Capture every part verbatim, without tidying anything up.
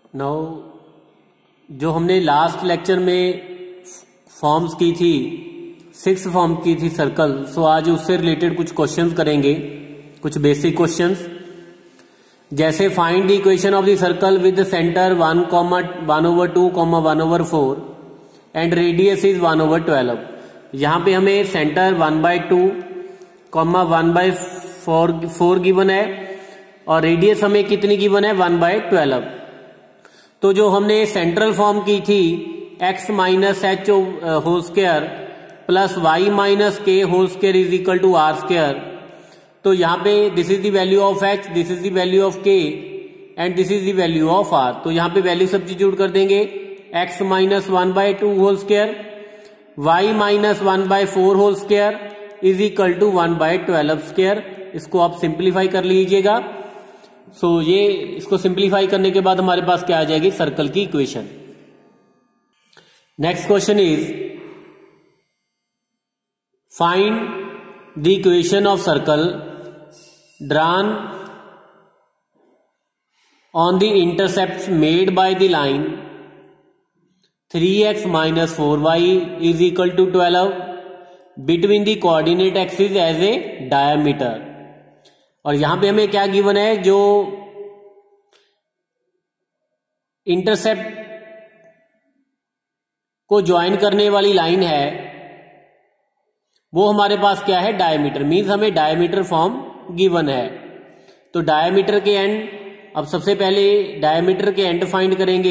Now जो हमने last lecture में फॉर्म्स की थी, सिक्स फॉर्म की थी सर्कल, सो आज उससे रिलेटेड कुछ क्वेश्चंस करेंगे, कुछ बेसिक क्वेश्चंस। जैसे find the equation of the circle with centre one comma one over two comma one over four and radius is one over twelve. यहाँ पे हमें centre one by two comma one by four four given है और radius हमें कितनी given है, one by twelve. तो जो हमने सेंट्रल फॉर्म की थी x minus H whole square plus Y minus K whole square is equal to R square, तो यहाँ पे this is the value of x, this is the value of k and this is the value of r। तो यहाँ पे value substitute कर देंगे, x minus one by two whole square Y minus one by four whole square is equal to one by twelve square. इसको आप simplify कर लीजिएगा। सो so, ये इसको सिंप्लीफाई करने के बाद हमारे पास क्या आ जाएगी, सर्कल की equation. Next question is find the equation of circle drawn on the intercept made by the line three x minus four Y is equal to twelve between the coordinate axis as a diameter. और यहां पे हमें क्या given है, जो intercept को join करने वाली लाइन है वो हमारे पास क्या है, डायमीटर, मीन्स हमें डायमीटर फॉर्म गिवन है। तो डायमीटर के एंड, अब सबसे पहले डायमीटर के एंड फाइंड करेंगे,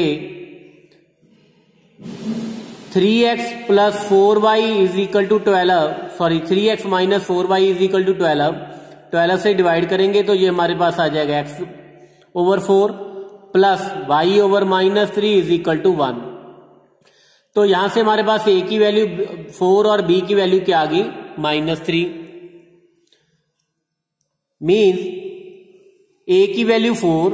three x plus four Y is equal to twelve, sorry three x minus four Y is equal to twelve, twelve से डिवाइड करेंगे तो ये हमारे पास आ जाएगा x over four plus y over minus three is equal to one. तो यहां से हमारे पास a की वैल्यू फोर और b की वैल्यू क्या आ गई, माइनस थ्री। मीन्स a की value four,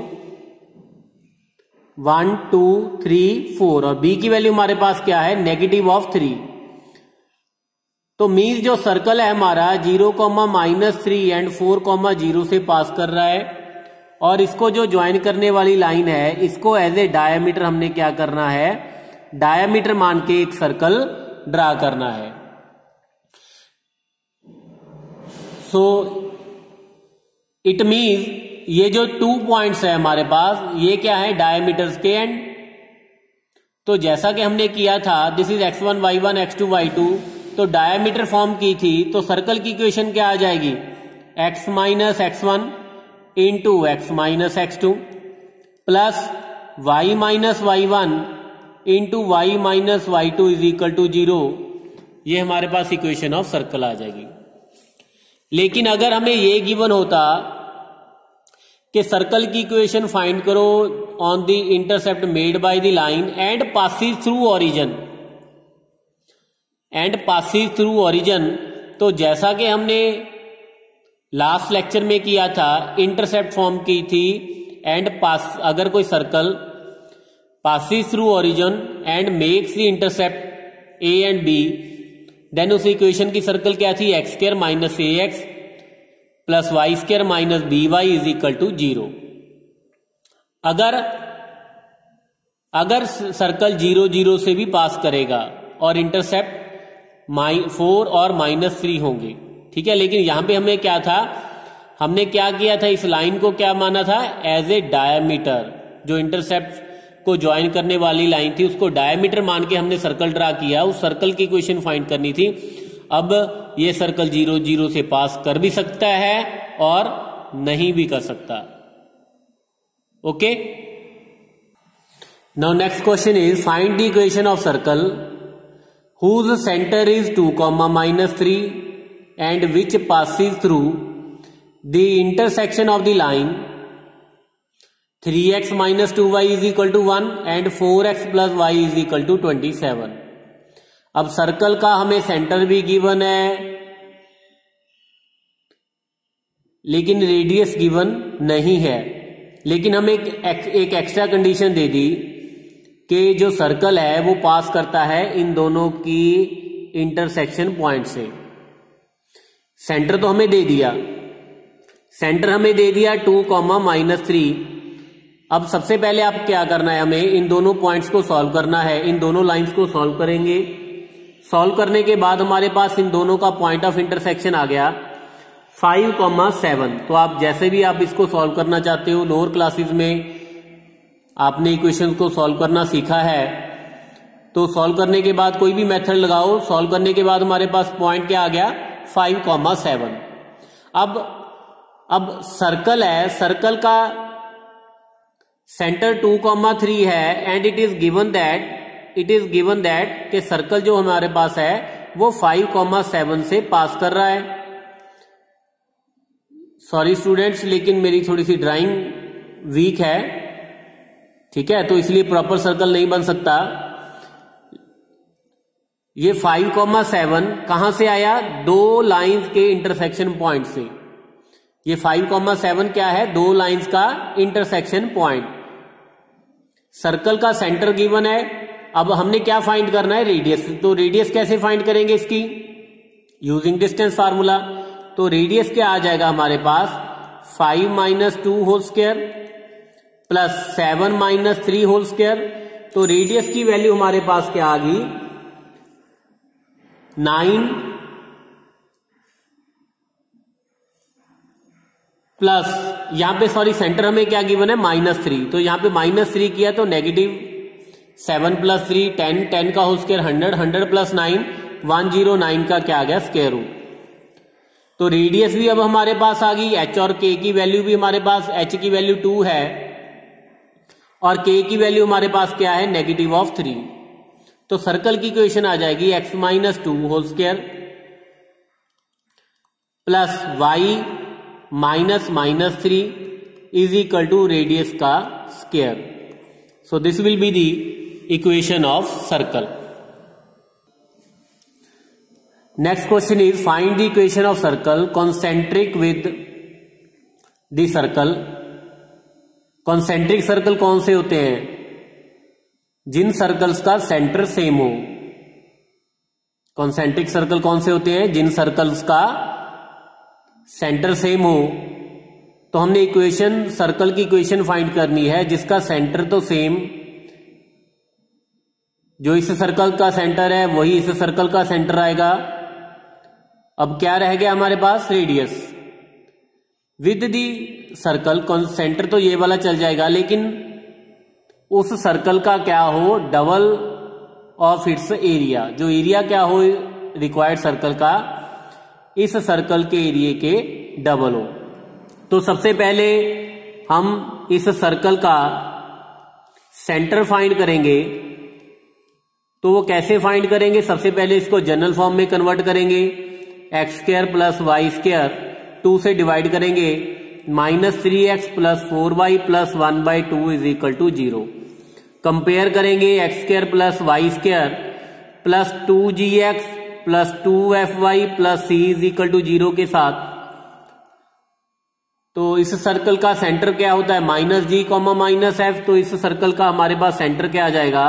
one two three four, और b की वैल्यू हमारे पास क्या है, नेगेटिव ऑफ थ्री। तो मीन्स जो सर्कल है हमारा zero comma minus three and four comma zero से पास कर रहा है, और इसको जो ज्वाइन करने वाली लाइन है इसको एज ए डायमीटर हमने क्या करना है, डायमीटर मान के एक सर्कल ड्रा करना है। सो इट मीन्स ये जो टू पॉइंट्स है हमारे पास, ये क्या है, डायमीटर्स के एंड। तो जैसा कि हमने किया था, this is x one y one x two y two, तो डायमीटर फॉर्म की थी, तो सर्कल की इक्वेशन क्या आ जाएगी, x minus x one into x minus x two plus Y minus y one into y minus y two is equal to zero. ये हमारे पास इक्वेशन ऑफ सर्कल आ जाएगी। लेकिन अगर हमें ये गिवन होता कि सर्कल की इक्वेशन फाइंड करो on the intercept made by the line and passes through origin and passes through origin, तो जैसा कि हमने लास्ट लेक्चर में किया था, इंटरसेप्ट फॉर्म की थी एंड पास, अगर कोई circle passes through origin and makes the intercept a and b, then उस इक्वेशन की सर्कल क्या थी, x square minus a x plus y square minus b y is equal to zero. अगर अगर circle zero zero से भी pass करेगा और इंटरसेप्ट माइ फोर और माइनस थ्री होंगे, ठीक है। लेकिन यहां पे हमें क्या था, हमने क्या किया था, इस लाइन को क्या माना था, एज ए डायमीटर। जो इंटरसेप्ट को ज्वाइन करने वाली लाइन थी उसको डायमीटर मान के हमने सर्कल ड्रा किया, उस सर्कल की इक्वेशन फाइंड करनी थी। अब ये सर्कल जीरो जीरो से पास कर भी सकता है और नहीं भी कर सकता। Okay, now next question is find the equation of circle whose center is two comma minus three and which passes through the intersection of the line three x minus two y is equal to one and four x plus y is equal to twenty-seven। अब circle का हमें centre भी given है लेकिन radius given नहीं है। लेकिन हमें एक, एक एक्स्ट्रा कंडीशन दे दी कि जो सर्कल है वो पास करता है इन दोनों की इंटरसेक्शन पॉइंट से। सेंटर तो हमें दे दिया, सेंटर हमें दे दिया टू कॉमा माइनस थ्री। अब सबसे पहले आप क्या करना है, हमें इन दोनों पॉइंट्स को सॉल्व करना है। इन दोनों लाइंस को सॉल्व करेंगे। सॉल्व करने के बाद हमारे पास इन दोनों का पॉइंट ऑफ इंटरसेक्शन आ गया फाइव कॉमा सेवन। तो आप जैसे भी आप इसको सॉल्व करना चाहते हो, लोअर क्लासेस में आपने इक्वेशन को सॉल्व करना सीखा है, तो सॉल्व करने के बाद कोई भी मेथड लगाओ। सॉल्व करने के बाद हमारे पास पॉइंट क्या आ गया, फाइव कॉमा सेवन। अब अब सर्कल है, सर्कल का सेंटर टू कॉमा थ्री है and it is given that it is given that कि सर्कल जो हमारे पास है वो फाइव कॉमा सेवन से पास कर रहा है। सॉरी स्टूडेंट्स, लेकिन मेरी थोड़ी सी ड्राइंग वीक है, ठीक है, तो इसलिए प्रॉपर सर्कल नहीं बन सकता। ये फाइव कॉमा सेवन कहां से आया, दो लाइंस के इंटरसेक्शन पॉइंट से। ये फाइव कॉमा सेवन क्या है, दो लाइंस का इंटरसेक्शन पॉइंट। सर्कल का सेंटर गिवन है। अब हमने क्या फाइंड करना है, रेडियस। तो रेडियस कैसे फाइंड करेंगे इसकी, यूजिंग डिस्टेंस फार्मूला। तो रेडियस क्या आ जाएगा हमारे पास, five minus two whole square plus seven minus three whole square. तो रेडियस की वैल्यू हमारे पास क्या आ गई, नाइन प्लस यहां पे सॉरी सेंटर हमें क्या गिवन है, माइनस थ्री। तो यहां पे माइनस थ्री किया तो negative seven plus three ten, ten का whole square hundred, hundred plus nine one zero nine का क्या आ गया, स्क्वायर रूट। तो रेडियस भी अब हमारे पास आ गई, एच और के की वैल्यू भी हमारे पास, एच की वैल्यू टू है और के की वैल्यू हमारे पास क्या है, नेगेटिव ऑफ थ्री। तो सर्कल की इक्वेशन आ जाएगी x minus two whole square plus Y minus minus three is equal to radius का square. So this will be the equation of circle. Next question is find the equation of circle concentric with the circle. Concentric circle कौन से होते हैं, जिन circles का center same हो। Concentric circle कौन से होते हैं, जिन सर्कल्स का सेंटर सेम हो। तो हमने इक्वेशन, सर्कल की इक्वेशन फाइंड करनी है जिसका सेंटर तो सेम, जो इस सर्कल का सेंटर है वही इस सर्कल का सेंटर आएगा। अब क्या रह गया हमारे पास, radius with the circle. Center तो ये वाला चल जाएगा, लेकिन उस सर्कल का क्या हो, डबल ऑफ इट्स एरिया। जो एरिया क्या हो रिक्वायर्ड सर्कल का, इस सर्कल के एरिया के डबल हो। तो सबसे पहले हम इस सर्कल का सेंटर फाइंड करेंगे। तो वो कैसे फाइंड करेंगे, सबसे पहले इसको जनरल फॉर्म में कन्वर्ट करेंगे। X square plus y square two से डिवाइड करेंगे, minus three x plus four Y plus one by two is equal to zero. Compare करेंगे x square plus y square plus two g x plus two f y plus c is equal to zero के साथ। तो इस circle का centre क्या होता है, minus g comma minus f. तो इस सर्कल का हमारे पास सेंटर क्या आ जाएगा,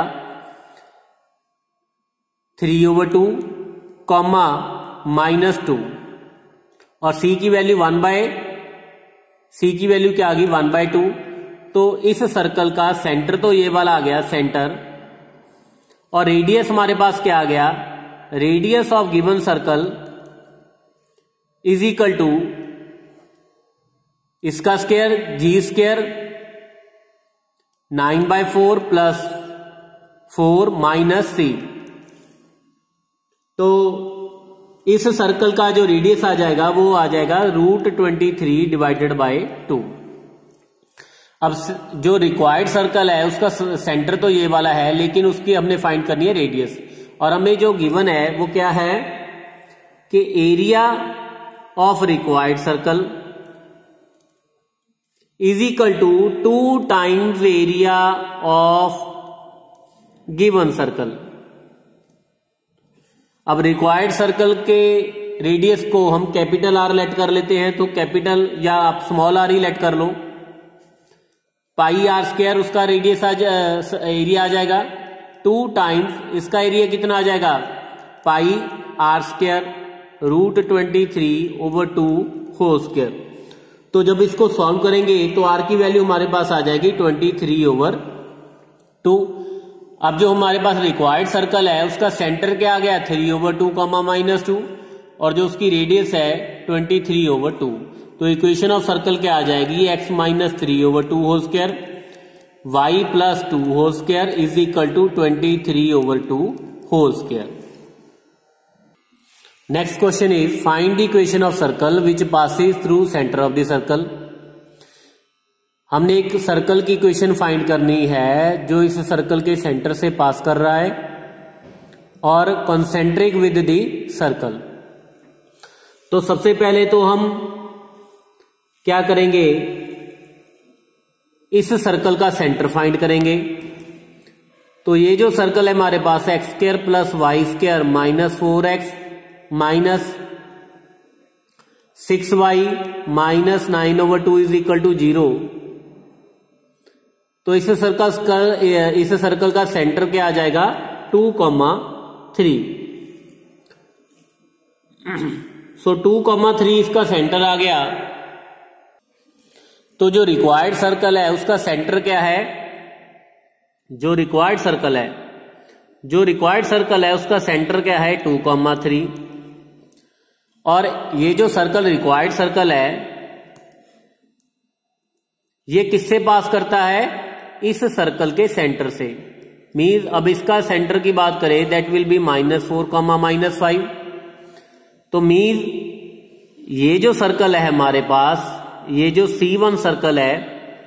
three over two comma minus two, और सी की वैल्यू वन बाय सी की वैल्यू क्या आ गई, वन बाय टू। तो इस सर्कल का सेंटर तो ये वाला आ गया सेंटर, और रेडियस हमारे पास क्या आ गया, radius of given circle is equal to इसका square g square nine by four plus four minus c. तो इस सर्कल का जो रेडियस आ जाएगा वो आ जाएगा root twenty three divided by two. अब जो रिक्वायर्ड सर्कल है उसका सेंटर तो ये वाला है, लेकिन उसकी हमने फाइंड करनी है रेडियस। और हमें जो गिवन है वो क्या है कि area of required circle is equal to two times area of given circle. अब रिक्वायर्ड सर्कल के रेडियस को हम कैपिटल आर लेट कर लेते हैं, तो कैपिटल या आप स्मॉल आर ही लेट कर लो। पाई आर स्क्वायर उसका रेडियस आ एरिया आ जाएगा, टू टाइम्स इसका एरिया कितना आ जाएगा, pi r square root twenty three over two whole square. तो जब इसको सॉल्व करेंगे तो आर की वैल्यू हमारे पास आ जाएगी ट्वेंटी थ्री ओवर टू। अब जो हमारे पास रिक्वायर्ड सर्कल है उसका सेंटर क्या आ गया, three over two comma minus two, और जो उसकी रेडियस है ट्वेंटी थ्री ओवर टू। तो इक्वेशन ऑफ सर्कल क्या आ जाएगी, x minus three over two whole square Y plus two whole square is equal to twenty three over two whole square. Next question is find the equation of circle which passes through center of the circle. हमने एक circle की equation find करनी है जो इस circle के centre से pass कर रहा है और कॉन्सेंट्रिक विद द सर्कल। तो सबसे पहले तो हम क्या करेंगे, इस सर्कल का सेंटर फाइंड करेंगे। तो ये जो सर्कल है हमारे पास x square plus y square minus four x minus six y minus nine over two is equal to zero. तो इस सर्कल इस सर्कल का सेंटर क्या आ जाएगा, two comma three. So two comma three इसका सेंटर आ गया। तो जो रिक्वायर्ड सर्कल है उसका सेंटर क्या है, जो रिक्वायर्ड सर्कल है जो रिक्वायर्ड सर्कल है उसका सेंटर क्या है, टू कॉमा थ्री। और ये जो सर्कल रिक्वायर्ड सर्कल है ये किससे पास करता है, इस सर्कल के सेंटर से। मीन्स अब इसका सेंटर की बात करें that will be minus four comma minus five. तो मीन्स ये जो सर्कल है हमारे पास, ये जो सी वन सर्कल है,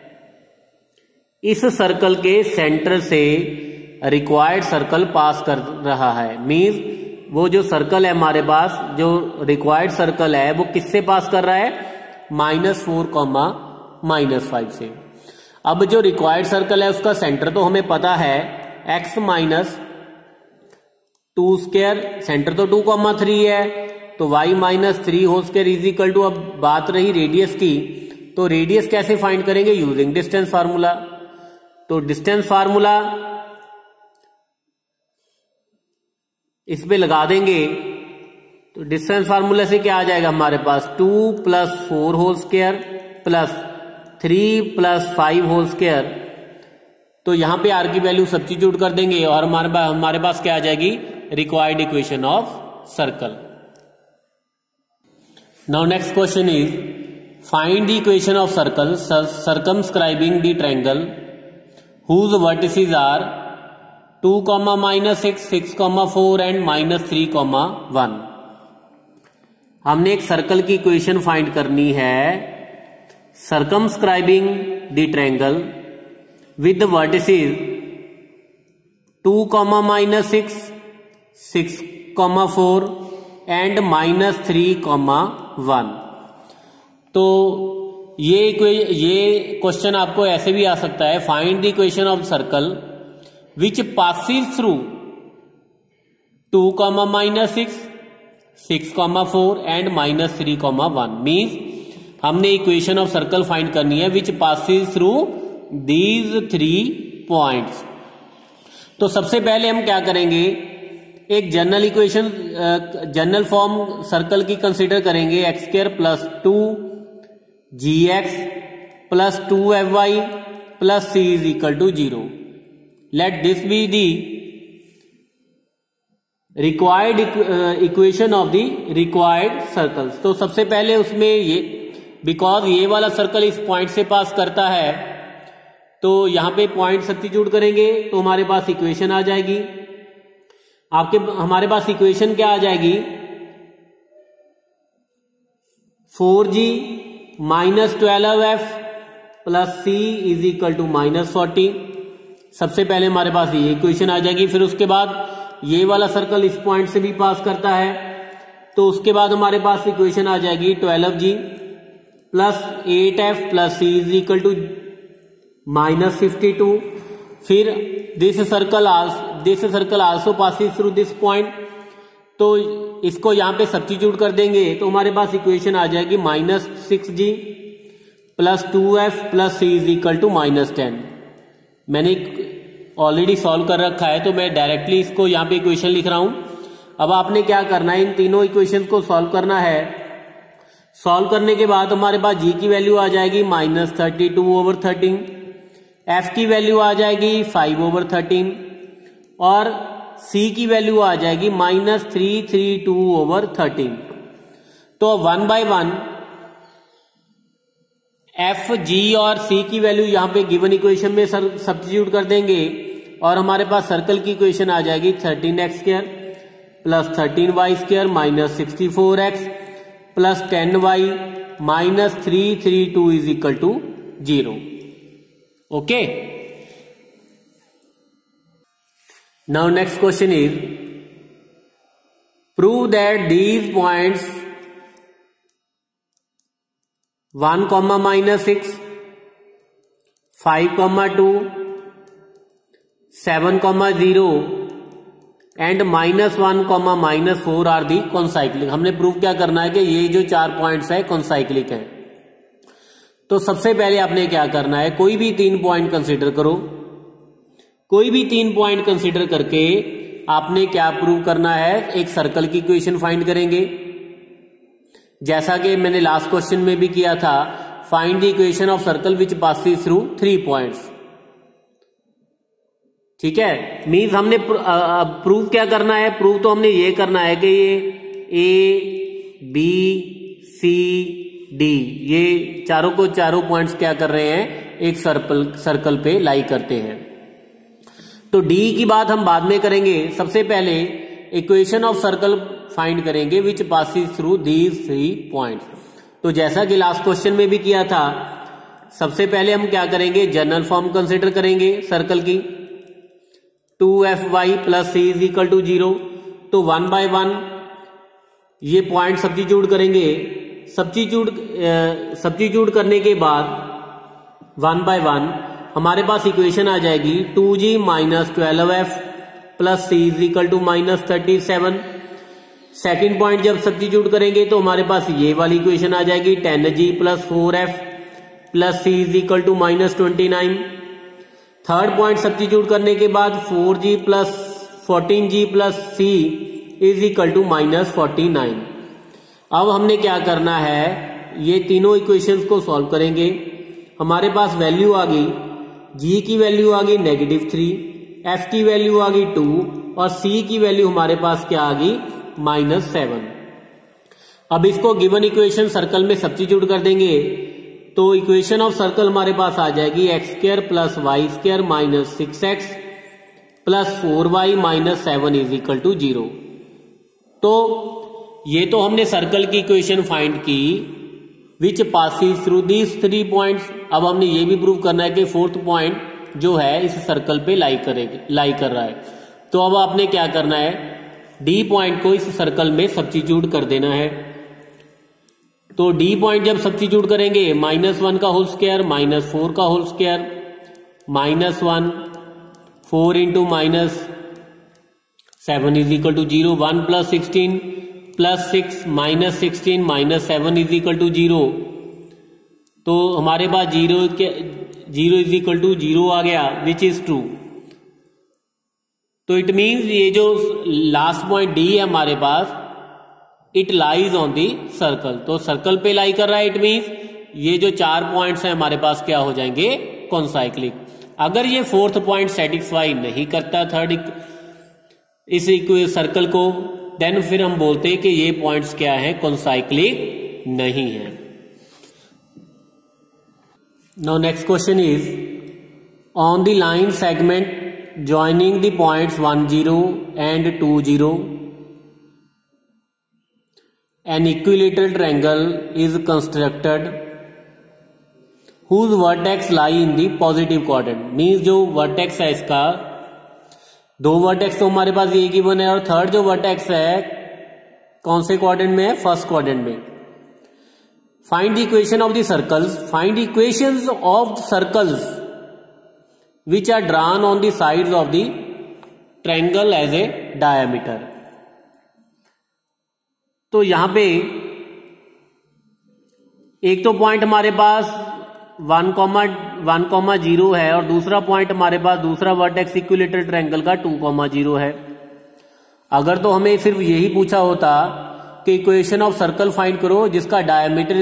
इस सर्कल के सेंटर से रिक्वायर्ड सर्कल पास कर रहा है। मीन्स वो जो सर्कल है हमारे पास, जो रिक्वायर्ड सर्कल है वो किससे पास कर रहा है, minus four comma minus five से। अब जो रिक्वायर्ड सर्कल है उसका सेंटर तो हमें पता है x minus two square, center तो टू कॉमा थ्री है, तो y minus three whole square is equal to, अब बात रही रेडियस की, तो रेडियस कैसे फाइंड करेंगे, यूजिंग डिस्टेंस फार्मूला। तो डिस्टेंस फार्मूला इस पे लगा देंगे तो डिस्टेंस फार्मूला से क्या आ जाएगा हमारे पास, two plus four whole square plus three plus five whole square. तो यहां पे आर की वैल्यू सब्स्टिट्यूट कर देंगे और हमारे पास हमारे पास क्या आ जाएगी, required equation of circle. Now next question is find the equation of circle circumscribing the triangle whose vertices are two comma minus six, six comma four and minus three comma one. हमने एक circle की equation find करनी है circumscribing the triangle with the vertices two comma minus six, six comma four and minus three comma one. तो ये ये question आपको ऐसे भी आ सकता है, find the equation of circle which passes through two comma minus six, six comma four and minus three comma one. Means हमने इक्वेशन ऑफ सर्कल फाइंड करनी है which passes through these three points. तो सबसे पहले हम क्या करेंगे, एक general equation general form circle की कंसीडर करेंगे, x square plus two g x plus two f y plus c is equal to zero. Let this be the required equation of the required circles. तो सबसे पहले उसमें ये, because ये वाला circle इस पॉइंट से पास करता है तो यहां पे पॉइंट सब्स्टिट्यूट करेंगे तो हमारे पास इक्वेशन आ जाएगी। आपके हमारे पास इक्वेशन क्या आ जाएगी, four g minus twelve f plus c is equal to minus forty. सबसे पहले हमारे पास ये इक्वेशन आ जाएगी। फिर उसके बाद ये वाला सर्कल इस पॉइंट से भी पास करता है तो उसके बाद हमारे पास इक्वेशन आ जाएगी twelve g plus eight f plus c is equal to minus fifty two. फिर this circle this circle also passes through this point, तो इसको यहां पे सब्स्टिट्यूट कर देंगे तो हमारे पास इक्वेशन आ जाएगी minus six g plus two f plus c is equal to minus ten. मैंने ऑलरेडी सॉल्व कर रखा है तो मैं डायरेक्टली इसको यहां पे इक्वेशन लिख रहा हूं। अब आपने क्या करना है, इन तीनों इक्वेशन को सॉल्व करना है। सॉल्व करने के बाद हमारे पास जी की वैल्यू आ जाएगी minus thirty two over thirteen, f की वैल्यू आ जाएगी फाइव ओवर थर्टीन और सी की वैल्यू आ जाएगी minus three three two over thirteen. तो one by one F, G और सी की वैल्यू यहां पे गिवन इक्वेशन में सब्स्टिट्यूट कर देंगे और हमारे पास सर्कल की इक्वेशन आ जाएगी thirteen x square plus thirteen y square minus sixty four x plus ten y minus three three two is equal to zero. Okay, now next question is prove that these points one comma minus six, five comma two, seven comma zero and minus one comma minus four are the concyclic. हमने prove क्या करना है कि ये जो चार points है concyclic है। तो सबसे पहले आपने क्या करना है, कोई भी तीन पॉइंट कंसीडर करो, कोई भी तीन पॉइंट कंसीडर करके आपने क्या प्रूव करना है, एक सर्कल की इक्वेशन फाइंड करेंगे, जैसा कि मैंने लास्ट क्वेश्चन में भी किया था, find the equation of circle which passes through three points. ठीक है, मीन्स हमने प्रूव क्या करना है, प्रूव तो हमने ये करना है कि ये ए बी सी डी ये चारों को चारों पॉइंट्स क्या कर रहे हैं, एक सर्कल सर्कल पे लाई करते हैं। तो डी की बात हम बाद में करेंगे, सबसे पहले इक्वेशन ऑफ सर्कल फाइंड करेंगे which passes through these three points. तो जैसा कि लास्ट क्वेश्चन में भी किया था, सबसे पहले हम क्या करेंगे, जनरल फॉर्म कंसीडर करेंगे सर्कल की, two f y plus c is equal to zero. तो वन बाय वन ये पॉइंट सब्स्टिट्यूट करेंगे, सब्स्टिट्यूट सब्स्टिट्यूट करने के बाद वन बाय वन हमारे पास इक्वेशन आ जाएगी two g minus twelve f plus c is equal to minus thirty seven. Second point जब सब्स्टिट्यूट करेंगे तो हमारे पास ये वाली इक्वेशन आ जाएगी ten g plus four f plus c is equal to minus twenty nine. Third point substitute करने के बाद four g plus fourteen g plus c is equal to minus forty nine. अब हमने क्या करना है, ये तीनों इक्वेशंस को सॉल्व करेंगे। हमारे पास वैल्यू आ गई, जी की वैल्यू आ गई नेगेटिव थ्री, एफ की वैल्यू आ गई टू और सी की वैल्यू हमारे पास क्या आ गई माइनस सेवन। अब इसको गिवन इक्वेशन सर्कल में सब्स्टिट्यूट कर देंगे तो इक्वेशन ऑफ सर्कल हमारे पास आ जाएगी x square plus y square minus six x plus four y minus seven is equal to zero. तो ये तो हमने सर्कल की इक्वेशन फाइंड की which passes through these three points. अब हमने ये भी प्रूव करना है कि फोर्थ पॉइंट जो है इस सर्कल पे लाई करेगी लाई कर रहा है। तो अब आपने क्या करना है, डी पॉइंट को इस सर्कल में सब्स्टिट्यूट कर देना है। तो डी पॉइंट जब सब्स्टिट्यूट करेंगे माइनस वन का होल स्क्वायर माइनस फोर का whole square minus one four into minus seven is equal to zero, one plus sixteen plus six minus sixteen minus seven is equal to zero. तो हमारे पास zero के zero is equal to zero आ गया which is true. तो it means ये जो last point D है हमारे पास, it lies on the circle. तो सर्कल पे लाई कर रहा है, इट मीन्स ये जो चार पॉइंट्स हैं हमारे पास क्या हो जाएंगे कॉन्साइक्लिक। अगर ये फोर्थ पॉइंट सेटिस्फाई नहीं करता थर्ड इस सर्कल को, देन फिर हम बोलते हैं कि ये पॉइंट्स क्या हैं, कॉन्साइक्लिक नहीं है। Now next question is on the line segment joining the points one zero and two zero an equilateral triangle is constructed whose vertex lie in the positive quadrant। Means जो vertex है इसका, दो vertex तो हमारे पास ये given है और थर्ड जो वर्टेक्स है कौन से क्वाड्रेंट में है, फर्स्ट क्वाड्रेंट में। Find the equation of the circles, find the equations of circles which are drawn on the sides of the triangle as a diameter। तो यहां पे एक तो पॉइंट हमारे पास one comma one comma zero है और दूसरा पॉइंट हमारे पास दूसरा वर्टेक्स इक्विलेटरल ट्रायंगल का टू कॉमा जीरो है। अगर तो हमें सिर्फ यही पूछा होता के इक्वेशन ऑफ सर्कल फाइंड करो जिसका डायमीटर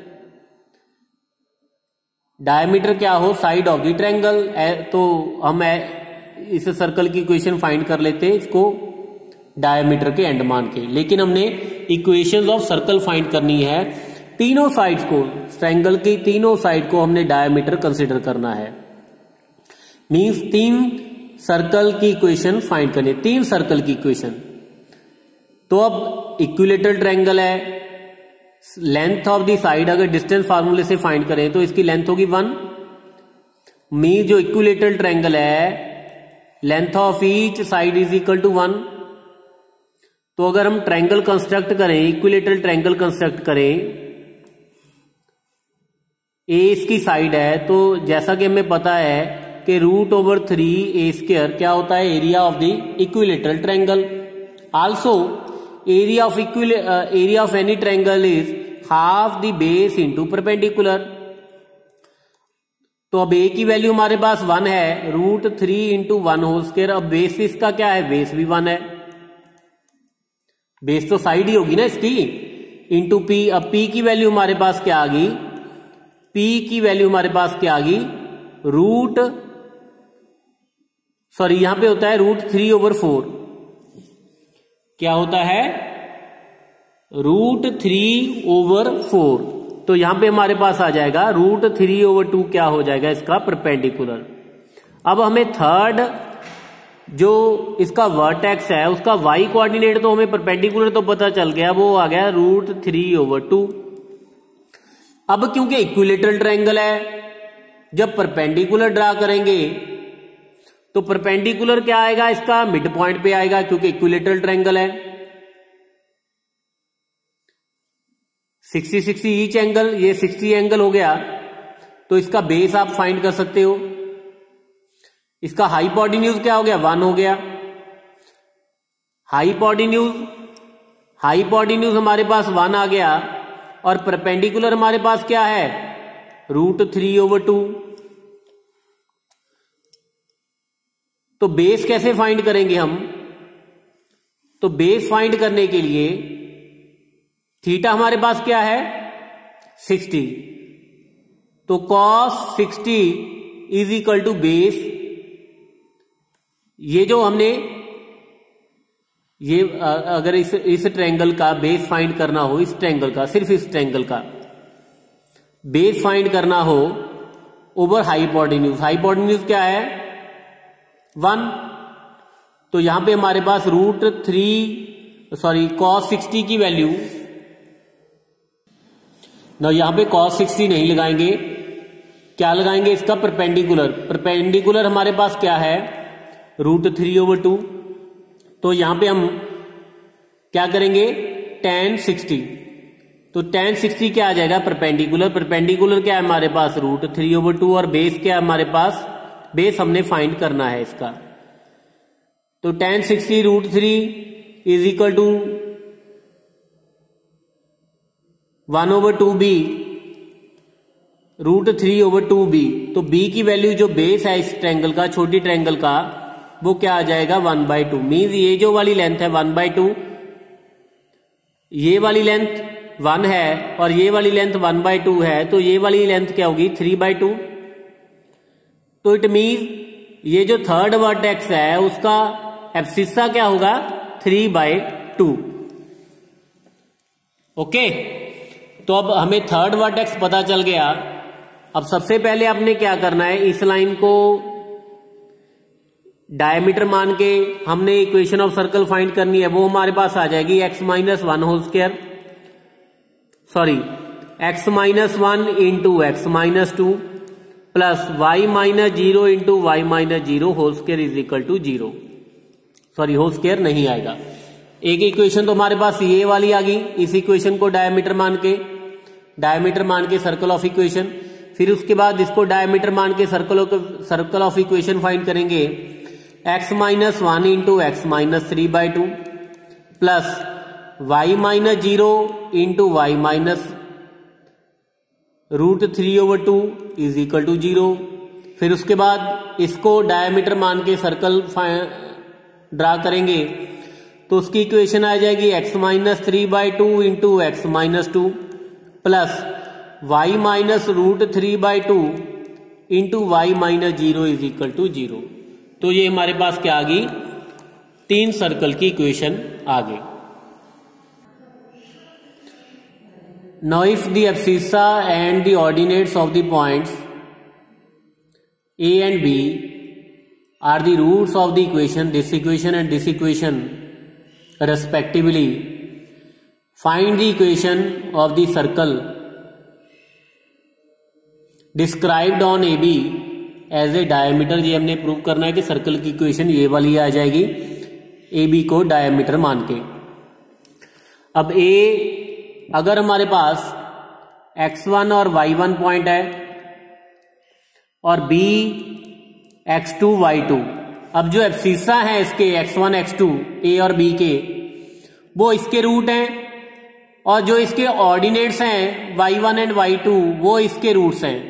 डायमीटर क्या हो साइड ऑफ द ट्रायंगल। तो हम इस सर्कल की इक्वेशन फाइंड कर लेते हैं इसको डायमीटर के एंड मान के, लेकिन हमने इक्वेशंस ऑफ सर्कल फाइंड करनी है तीनों साइड्स को, ट्रायंगल की तीनों साइड को हमने डायमीटर कंसीडर करना है। मींस तीन सर्कल की इक्वेशन फाइंड करनी, तीन सर्कल की इक्वेशन। तो अब इक्विलेटरल ट्रायंगल है, लेंथ ऑफ द साइड अगर डिस्टेंस फार्मूले से फाइंड करें तो इसकी लेंथ होगी वन। मींस जो इक्विलेटरल ट्रायंगल है length of each side is equal to one. तो अगर हम ट्रायंगल कंस्ट्रक्ट करें, इक्विलेटरल ट्रायंगल कंस्ट्रक्ट करें, ए इसकी साइड है, तो जैसा कि हमें पता है कि root over three a square क्या होता है, area of the equilateral triangle. Also area of equil area of any triangle is half the base into perpendicular. तो अब ए की वैल्यू हमारे पास वन है, root three into one whole square. अब बेस इसका क्या है, बेस भी वन है, बेस तो साइड ही होगी ना इसकी, इंटू पी। अब पी की वैल्यू हमारे पास क्या आ गई, पी की वैल्यू हमारे पास क्या आ गई, रूट सॉरी यहां पे होता है रूट थ्री ओवर फोर, क्या होता है रूट थ्री ओवर फोर। तो यहां पे हमारे पास आ जाएगा रूट थ्री ओवर टू, क्या हो जाएगा इसका परपेंडिकुलर। अब हमें थर्ड जो इसका वर्टेक्स है उसका वाई कोऑर्डिनेट तो हमें परपेंडिकुलर तो पता चल गया, वो आ गया रूट थ्री ओवर टू। अब क्योंकि इक्विलेटरल ट्रायंगल है, जब परपेंडिकुलर ड्रा करेंगे तो परपेंडिकुलर क्या आएगा, इसका मिड पॉइंट पे आएगा क्योंकि इक्विलेटरल ट्रायंगल है। सिक्सटी सिक्सटी ईच एंगल, ये सिक्सटी एंगल हो गया, तो इसका बेस आप फाइंड कर सकते हो। इसका हाइपोटेन्यूज क्या हो गया, वन हो गया। हाइपोटेन्यूज हाइपोटेन्यूज हमारे पास वन आ गया और परपेंडिकुलर हमारे पास क्या है, रूट थ्री ओवर टू। तो बेस कैसे फाइंड करेंगे हम, तो बेस फाइंड करने के लिए थीटा हमारे पास क्या है सिक्सटी, तो cos sixty is equal to base. ये जो हमने ये अगर इस इस ट्रायंगल का बेस फाइंड करना हो, इस ट्रायंगल का, सिर्फ इस ट्रायंगल का बेस फाइंड करना हो ओवर हाइपोटेन्यूज, हाइपोटेन्यूज क्या है वन। तो यहां पे हमारे पास root three sorry cos sixty की वैल्यू, ना यहां पे कॉस सिक्सटी नहीं लगाएंगे, क्या लगाएंगे इसका परपेंडिकुलर। परपेंडिकुलर हमारे पास क्या है रूट थ्री ओवर टू। तो यहां पे हम क्या करेंगे टेन सिक्सटी, तो टेन सिक्सटी क्या आ जाएगा परपेंडिकुलर। परपेंडिकुलर क्या है हमारे पास रूट थ्री ओवर टू, और बेस क्या है हमारे पास, बेस हमने फाइंड करना है इसका। तो tan sixty root three is equal to one over two b, root three over two b. तो बी की वैल्यू जो बेस है इस ट्रायंगल का, छोटी ट्रायंगल का, वो क्या आ जाएगा वन बाई टू। मीन्स ये जो वाली लेंथ है वन बाई टू, ये वाली लेंथ वन है और ये वाली लेंथ वन बाई टू है, तो ये वाली लेंथ क्या होगी थ्री बाई टू। तो इट मीन ये जो थर्ड वर्टेक्स है उसका एब्सिस्सा क्या होगा थ्री बाई टू। ओके, तो अब हमें थर्ड वर्टेक्स पता चल गया। अब सबसे पहले आपने क्या करना है, इस लाइन को डायमीटर मान के हमने इक्वेशन ऑफ सर्कल फाइंड करनी है। वो हमारे पास आ जाएगी x minus one whole square, sorry x minus one into x minus two plus Y minus zero into y minus zero whole square is equal to zero. Sorry whole square नहीं आएगा। एक इक्वेशन तो हमारे पास ये वाली आ गई, इस इक्वेशन को डायमीटर मान के डायमीटर मान के सर्कल ऑफ इक्वेशन। फिर उसके बाद इसको डायमीटर मान के circle circle of equation find करेंगे। X minus one into x minus three by two plus Y minus zero into y minus root three over two is equal to zero. फिर उसके बाद इसको डायमीटर मान के circle draw करेंगे। तो उसकी इक्वेशन आ जाएगी x minus three by two into x minus two plus Y minus root three by two into y minus zero is equal to zero. तो ये हमारे पास क्या आ गई, तीन सर्कल की इक्वेशन आ गई। Now if the abscissa and the ordinates of the points a and b are the roots of the equation, this equation and this equation respectively, find the equation of the circle described on A B as a diameter। ये हमने prove करना है कि circle की equation ये वाली आ जाएगी A B को डायमीटर मान के। अब A अगर हमारे पास एक्स वन और वाई वन पॉइंट है और B x two y two, अब जो एब्सिसा है इसके x one x two A और B के वो इसके रूट हैं और जो इसके ऑर्डिनेट्स हैं y one and y two वो इसके रूट्स हैं।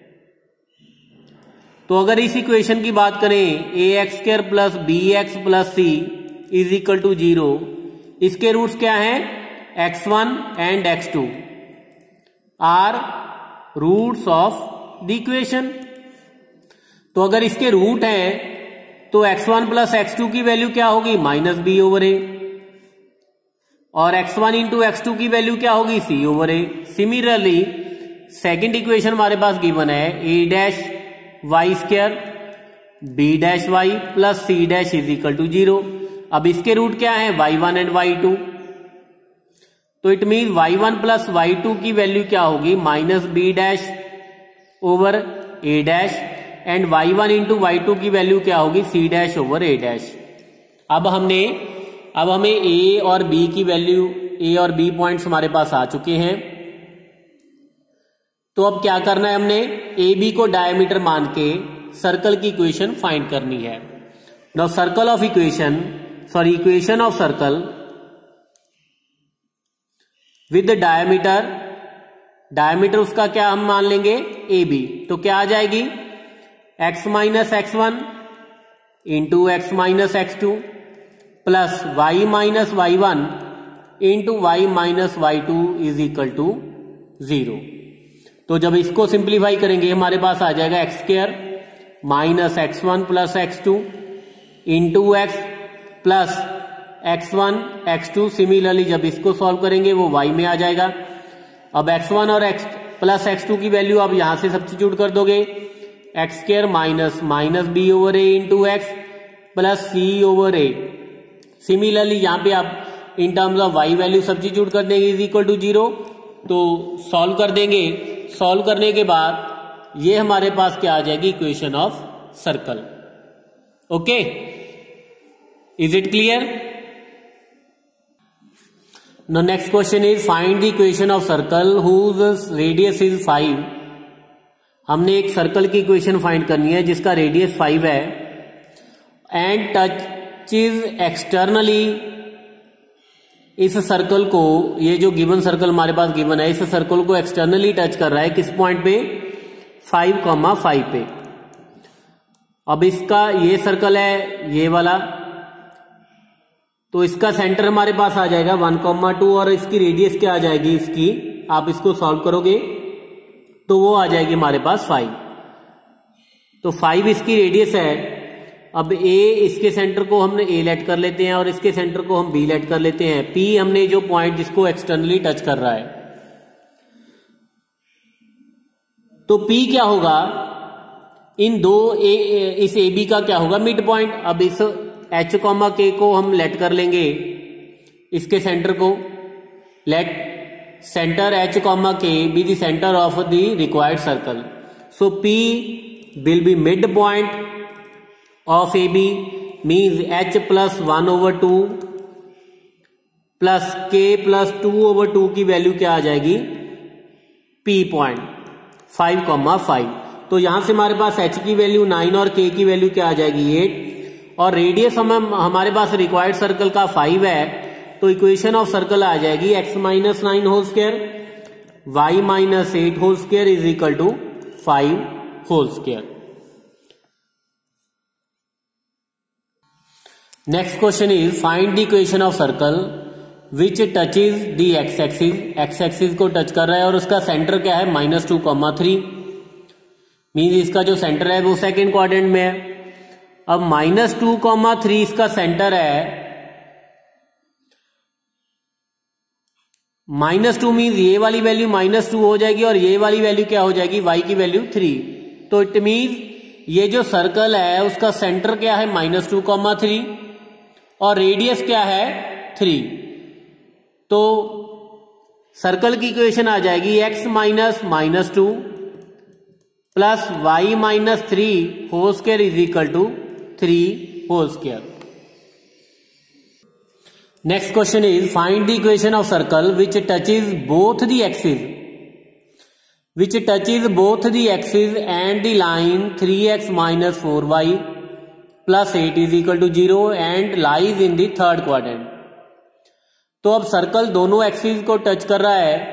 तो अगर इस इक्वेशन की बात करें a x square plus b x plus c is equal to zero, इसके रूट्स क्या हैं, x one and x two are roots of the equation. तो अगर इसके रूट हैं तो x one plus x two की वैल्यू क्या होगी, माइनस बी ओवर ए, और x one into x two की वैल्यू क्या होगी, c over a. Similarly second equation हमारे पास गिवन है ए dash y square b dash y plus c dash is equal to zero. अब इसके रूट क्या है, y one and y two, तो it mean y one plus y two की value क्या होगी, minus b dash over a dash, and y one into y two की value क्या होगी, c dash over a dash. अब हमने अब हमें ए और बी की वैल्यू, ए और बी पॉइंट्स हमारे पास आ चुके हैं। तो अब क्या करना है, हमने ए बी को डायमीटर मान के सर्कल की इक्वेशन फाइंड करनी है। Now circle of equation sorry equation of circle with the diameter, diameter उसका क्या हम मान लेंगे, ए बी, तो क्या आ जाएगी, x minus x one into x minus x two plus Y minus y one into y minus y two is equal to zero. तो जब इसको सिंप्लीफाई करेंगे हमारे पास आ जाएगा x square minus x one plus x two into x plus x one x two. Similarly जब इसको सॉल्व करेंगे वो वाई में आ जाएगा। अब एक्स वन और एक्स प्लस एक्स टू की वैल्यू आप यहां से सब्स्टिट्यूट कर दोगे, x square minus minus b over a into x plus c over a. Similarly यहां पे आप in terms of y value substitute कर देंगे इज इक्वल टू जीरो। तो सॉल्व कर देंगे, सॉल्व करने के बाद ये हमारे पास क्या आ जाएगी, equation of circle. Okay, is it clear? No next question is find the equation of circle whose radius is five. हमने एक सर्कल की इक्वेशन फाइंड करनी है जिसका रेडियस फाइव है एंड टच इज एक्सटर्नली, इस सर्कल को, ये जो गिवन सर्कल हमारे पास गिवन है, इस सर्कल को एक्सटर्नली टच कर रहा है किस पॉइंट पे, फाइव कॉमा फाइव पे। अब इसका ये सर्कल है ये वाला, तो इसका सेंटर हमारे पास आ जाएगा वन कॉमा टू और इसकी रेडियस क्या आ जाएगी इसकी, आप इसको सॉल्व करोगे तो वो आ जाएगी हमारे पास फाइव। तो फाइव इसकी रेडियस है। अब ए, इसके सेंटर को हमने ए लेट कर लेते हैं और इसके सेंटर को हम बी लेट कर लेते हैं। पी हमने जो पॉइंट जिसको एक्सटर्नली टच कर रहा है, तो पी क्या होगा, इन दो ए, इस ए बी का क्या होगा, मिड पॉइंट। अब इस एच कॉमा के को हम लेट कर लेंगे, इसके सेंटर को let centre h comma k be the centre of the required circle. So p will be mid point of a b, means h plus one over two plus k plus two over two की value क्या आ जाएगी, p point five comma five. तो यहां से हमारे पास h की वैल्यू नाइन और के की वैल्यू क्या आ जाएगी, एट, और रेडियस हम हमारे पास रिक्वायर्ड सर्कल का फाइव है। तो इक्वेशन ऑफ सर्कल आ जाएगी x minus nine whole square Y minus eight whole square is equal to five whole square. Next question is find the equation of circle which touches the x axis, x axis को touch कर रहा है और उसका centre क्या है minus two comma three, means इसका जो सेंटर है वो सेकेंड क्वाड्रेंट में है। अब माइनस टू कॉमा थ्री इसका सेंटर है, माइनस टू मीन्स ये वाली वैल्यू माइनस टू हो जाएगी और ये वाली वैल्यू क्या हो जाएगी, वाई की वैल्यू थ्री। तो इट मीन्स ये जो सर्कल है उसका सेंटर क्या है माइनस टू कॉमा थ्री और रेडियस क्या है थ्री। तो सर्कल की इक्वेशन आ जाएगी x minus minus two plus Y minus three whole square is equal to three whole square. Next question is find the equation of circle which touches both the axis, which touches both the axis and the line three x minus four Y plus eight is equal to zero and lies in the third quadrant. तो अब circle दोनों axis को touch कर रहा है,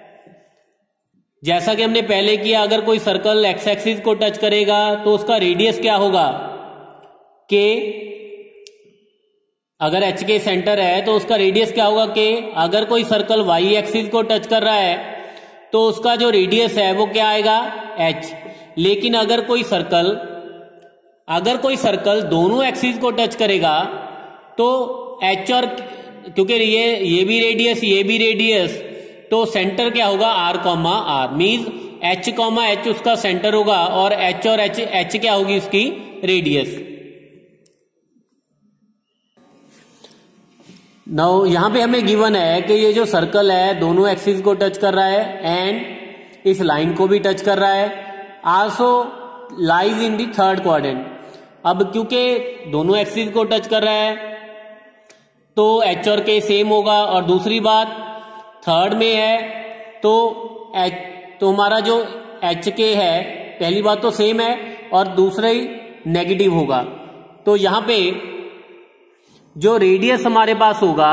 जैसा कि हमने पहले किया, अगर कोई सर्कल एक्स एक्सिस को टच करेगा तो उसका रेडियस क्या होगा के, अगर एच के सेंटर है तो उसका रेडियस क्या होगा के। अगर कोई सर्कल वाई एक्सिस को टच कर रहा है तो उसका जो रेडियस है वो क्या आएगा एच। लेकिन अगर कोई सर्कल अगर कोई सर्कल दोनों एक्सिस को टच करेगा तो एच और, क्योंकि ये ये भी रेडियस ये भी रेडियस, तो सेंटर क्या होगा R comma R, means H comma H उसका सेंटर होगा और एच और एच एच क्या होगी उसकी रेडियस। नाउ यहां पे हमें गिवन है कि ये जो सर्कल है दोनों एक्सिस को टच कर रहा है एंड इस लाइन को भी टच कर रहा है, also lies in the third quadrant. अब क्योंकि दोनों एक्सिस को टच कर रहा है तो एच और के सेम होगा, और दूसरी बात थर्ड में है तो एच, तो हमारा जो एच के है पहली बात तो सेम है और दूसरा ही नेगेटिव होगा। तो यहां पे जो रेडियस हमारे पास होगा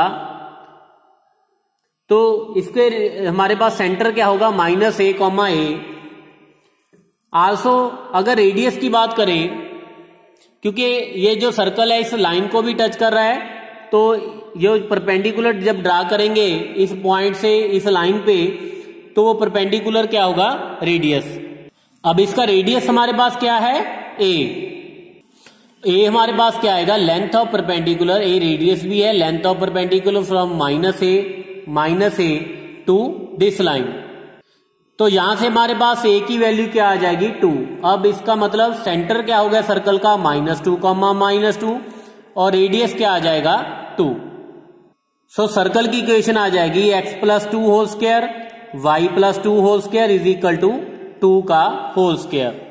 तो इसके हमारे पास सेंटर क्या होगा minus A comma A. Also अगर रेडियस की बात करें, क्योंकि ये जो सर्कल है इस लाइन को भी टच कर रहा है, तो ये परपेंडिकुलर जब ड्रा करेंगे इस पॉइंट से इस लाइन पे तो वो परपेंडिकुलर क्या होगा रेडियस। अब इसका रेडियस हमारे पास क्या है ए, ए हमारे पास क्या आएगा length of perpendicular, A radius भी है, length of perpendicular from minus A minus A to this line. तो यहां से हमारे पास ए की वैल्यू क्या आ जाएगी टू। अब इसका मतलब सेंटर क्या हो गया सर्कल का minus two comma minus two और रेडियस क्या आ जाएगा टू। सो सर्कल की इक्वेशन आ जाएगी X plus two whole square Y plus two whole square is equal to two two whole square.